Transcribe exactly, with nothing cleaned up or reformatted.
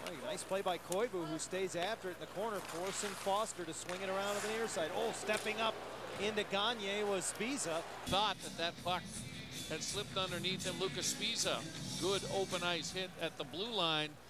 Oh, nice play by Koivu, who stays after it in the corner, forcing Foster to swing it around to the near side. Oh, stepping up into Gagner was Sbisa. Thought that that puck had slipped underneath him. Luca Sbisa, good open ice hit at the blue line.